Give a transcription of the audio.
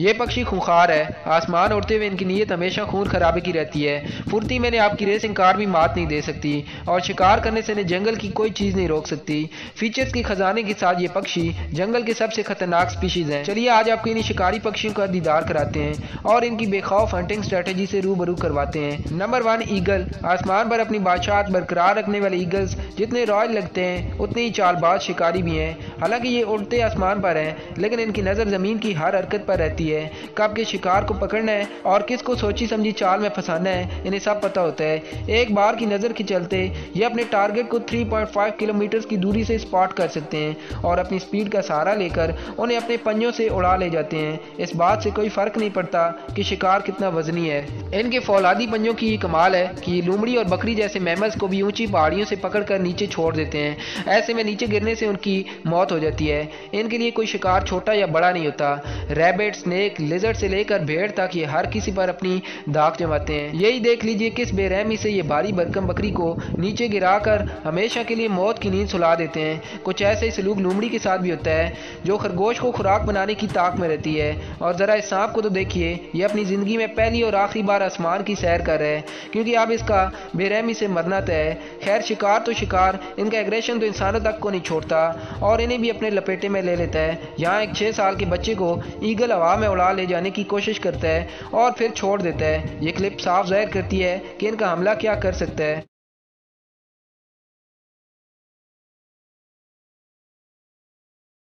ये पक्षी खूंखार है। आसमान उड़ते हुए इनकी नीयत हमेशा खून खराबे की रहती है। फुर्ती में आपकी रेसिंग कार भी मात नहीं दे सकती और शिकार करने से इन्हें जंगल की कोई चीज नहीं रोक सकती। फीचर्स के खजाने के साथ ये पक्षी जंगल के सबसे खतरनाक स्पीशीज हैं। चलिए आज आपको इन शिकारी पक्षियों का दीदार कराते हैं और इनकी बेखौफ हंटिंग स्ट्रेटेजी से रूबरू करवाते हैं। Number 1, eagle. आसमान पर अपनी बादशाहत बरकरार रखने वाले ईगल्स जितने रॉयल लगते हैं उतने ही चालबाज शिकारी भी हैं। हालांकि ये उड़ते आसमान पर हैं, लेकिन इनकी नज़र ज़मीन की हर हरकत पर रहती है। कब के शिकार को पकड़ना है और किसको सोची समझी चाल में फंसाना है इन्हें सब पता होता है। एक बार की नज़र के चलते ये अपने टारगेट को 3.5 किलोमीटर की दूरी से स्पॉट कर सकते हैं और अपनी स्पीड का सहारा लेकर उन्हें अपने पंजों से उड़ा ले जाते हैं। इस बात से कोई फर्क नहीं पड़ता कि शिकार कितना वजनी है। इनके फौलादी पंजों की कमाल है कि लोमड़ी और बकरी जैसे मैमल्स को भी ऊंची पहाड़ियों से पकड़कर नीचे छोड़ देते हैं। ऐसे में नीचे गिरने से उनकी मौत हो जाती है। इनके लिए कोई शिकार छोटा या बड़ा नहीं होता। रैबिट, स्नेक, लिजर्ड से लेकर भेड़ तक ये हर किसी पर अपनी दाग जमाते हैं। यही देख लीजिए किस बेरहमी से ये भारी भरकम बकरी को नीचे गिराकर हमेशा के लिए मौत की नींद सुला देते हैं। कुछ ऐसे ही सलूक लोमड़ी के साथ भी होता है जो खरगोश को खुराक बनाने की ताक में रहती है। और जरा इस सांप को तो देखिए, ये अपनी जिंदगी में पहली और आखिरी बार आसमान की सैर कर रहा है क्योंकि अब इसका बेरहमी से मरना तय है। खैर शिकार तो शिकार, इनका एग्रेशन तो इंसानों तक को नहीं छोड़ता और इन्हें भी अपने लपेटे में ले लेता है। यहाँ एक 6 साल के बच्चे को ईगल हवा में उड़ा ले जाने की कोशिश करता है और फिर छोड़ देता है। ये क्लिप साफ जाहिर करती है कि इनका हमला क्या कर सकता है।